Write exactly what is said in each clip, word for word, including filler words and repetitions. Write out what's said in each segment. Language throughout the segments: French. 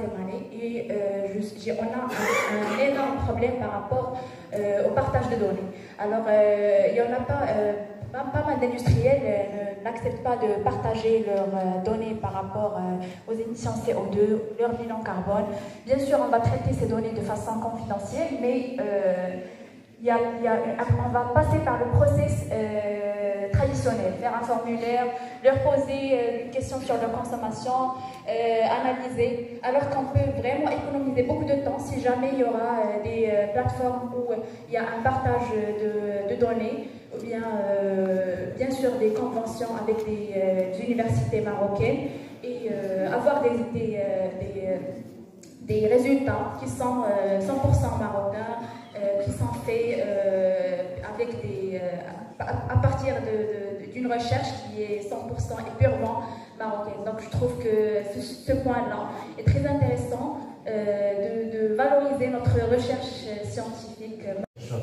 troisième année et euh, je, on a un, un énorme problème par rapport euh, au partage de données. Alors, euh, il y en a pas, euh, pas, pas mal d'industriels euh, n'acceptent pas de partager leurs euh, données par rapport euh, aux émissions C O deux, leur bilan carbone. Bien sûr, on va traiter ces données de façon confidentielle, mais euh, il y a, il y a, on va passer par le process euh, traditionnel, faire un formulaire, leur poser euh, une question sur leur consommation, euh, analyser, alors qu'on peut vraiment économiser beaucoup de temps si jamais il y aura euh, des euh, plateformes où il y a un partage de, de données, ou bien, euh, bien sûr des conventions avec des, euh, des universités marocaines, et euh, avoir des, des, euh, des, euh, des résultats qui sont euh, cent pour cent marocains, euh, qui sont faits euh, avec des, euh, à, à partir d'une recherche qui est cent pour cent et purement marocaine. Donc je trouve que ce, ce point-là est très intéressant euh, de, de valoriser notre recherche scientifique. Je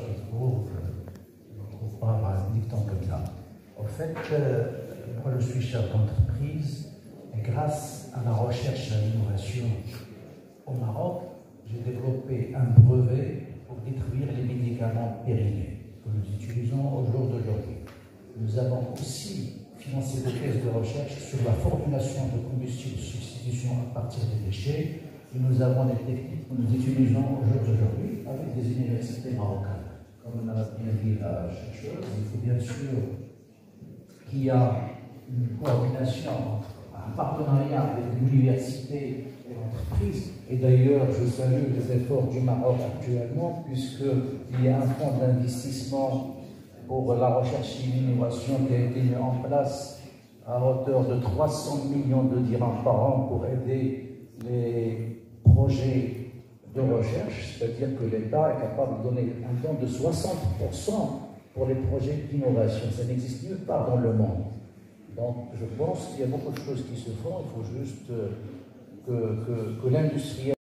ne trouve pas un dicton comme ça. En fait, euh, moi je suis chef d'entreprise et grâce à la recherche et à l'innovation au Maroc, j'ai développé un brevet pour détruire les médicaments périmés que nous utilisons au jour d'aujourd'hui. Nous avons aussi financé des thèses de recherche sur la formulation de combustibles de substitution à partir des déchets. Et nous avons des techniques que nous utilisons au jour d'aujourd'hui avec des universités marocaines. Comme on a bien dit la chercheuse, il faut bien sûr qu'il y a une coordination entre un partenariat avec l'université et l'entreprise. Et d'ailleurs, je salue les efforts du Maroc actuellement, puisqu'il y a un fonds d'investissement pour la recherche et l'innovation qui a été mis en place à hauteur de trois cents millions de dirhams par an pour aider les projets de recherche, c'est-à-dire que l'État est capable de donner un don de soixante pour cent pour les projets d'innovation. Ça n'existe nulle part dans le monde. Donc je pense qu'il y a beaucoup de choses qui se font, il faut juste que, que, que, que l'industrie